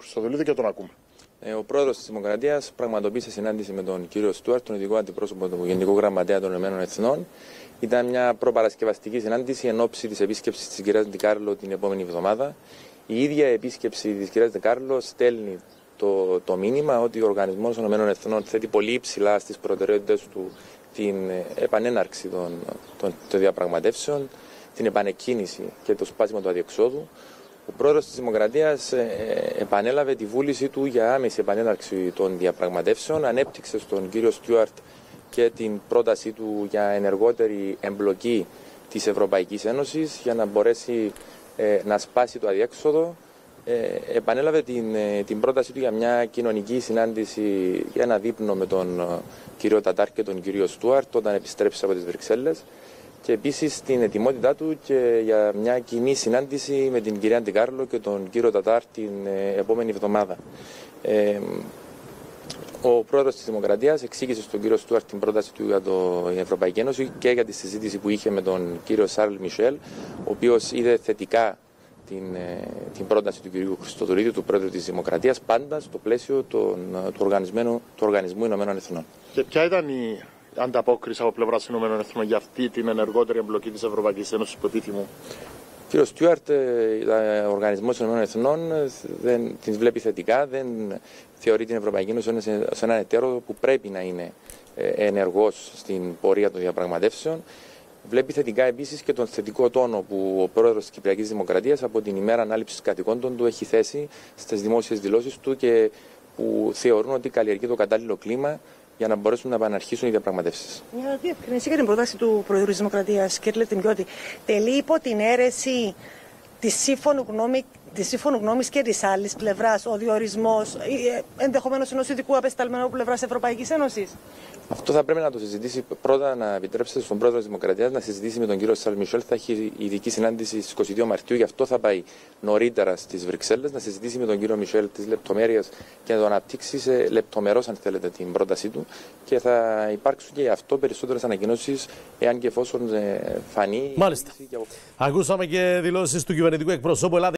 Χρυστοδουλίδη και τον ακούμε. Ο πρόεδρος της Δημοκρατίας πραγματοποίησε συνάντηση με τον κύριο Στούαρτ, τον ειδικό αντιπρόσωπο του Γενικού Γραμματέα των ΗΕ. Ήταν μια προπαρασκευαστική συνάντηση εν ώψη της επίσκεψης της κυρίας Ντικάρλο την επόμενη εβδομάδα. Η ίδια επίσκεψη της κυρίας Ντικάρλο στέλνει το μήνυμα ότι ο Οργανισμός των ΗΕ θέτει πολύ υψηλά στις προτεραιότητες του την επανέναρξη των διαπραγματεύσεων, την επανεκκίνηση και το σπάσιμο του αδιεξόδου. Ο πρόεδρος της Δημοκρατίας επανέλαβε τη βούλησή του για άμεση επανέναρξη των διαπραγματεύσεων, ανέπτυξε στον κύριο Στούαρτ και την πρότασή του για ενεργότερη εμπλοκή της Ευρωπαϊκής Ένωσης για να μπορέσει να σπάσει το αδιέξοδο. Επανέλαβε την πρότασή του για μια κοινωνική συνάντηση, για ένα δείπνο με τον κύριο Τατάρ και τον κύριο Στούαρτ όταν επιστρέψει από τις Βρυξέλλες. Και επίσης την ετοιμότητά του και για μια κοινή συνάντηση με την κυρία Ντικάρλο και τον κύριο Τατάρ την επόμενη εβδομάδα. Ο πρόεδρος της Δημοκρατίας εξήγησε στον κύριο Στούαρτ την πρόταση του για την Ευρωπαϊκή Ένωση και για τη συζήτηση που είχε με τον κύριο Σαρλ Μισελ, ο οποίος είδε θετικά την πρόταση του κυρίου Χρυστοδουλίδη, του πρόεδρου της Δημοκρατίας, πάντα στο πλαίσιο του Οργανισμού Ηνωμένων Εθνών. Και ποια ήταν η ανταπόκριση από πλευράς Ηνωμένων Εθνών για αυτή την ενεργότερη εμπλοκή της Ευρωπαϊκής Ένωσης που επιθυμούν? Κύριο Στούαρτ, ο Οργανισμός των Ηνωμένων Εθνών δεν την βλέπει θετικά, δεν θεωρεί την Ευρωπαϊκή Ένωση ως έναν εταίρο που πρέπει να είναι ενεργός στην πορεία των διαπραγματεύσεων. Βλέπει θετικά επίσης και τον θετικό τόνο που ο πρόεδρος της Κυπριακής Δημοκρατίας από την ημέρα ανάληψης καθηκόντων του έχει θέσει στις δημόσιες δηλώσεις του και που θεωρούν ότι καλλιεργεί το κατάλληλο κλίμα για να μπορέσουν να επαναρχίσουν οι διαπραγματεύσεις. Μια διευκρινήση για την πρόταση του Προεδρού της Δημοκρατίας, κύριε Τιμιώτη. Τελεί υπό την αίρεση της σύμφωνου γνώμης και της άλλης πλευράς ο διορισμός ενδεχομένως ενός ειδικού απεσταλμένου πλευράς Ευρωπαϊκής Ένωσης? Αυτό θα πρέπει να το συζητήσει πρώτα, να επιτρέψετε στον πρόεδρο της Δημοκρατίας να συζητήσει με τον κύριο Σαρλ Μισελ. Θα έχει ειδική συνάντηση στις 22 Μαρτίου, γι' αυτό θα πάει νωρίτερα στις Βρυξέλλες, να συζητήσει με τον κύριο Μισελ τις λεπτομέρειες και να το αναπτύξει σε λεπτομερώς, αν θέλετε, την πρότασή του. Και θα υπάρξουν και γι' αυτό περισσότερες ανακοινώσεις, εάν και εφόσον φανεί. Μάλιστα. Ακούσαμε και δηλώσεις του κυβερνητικού εκπροσώπου.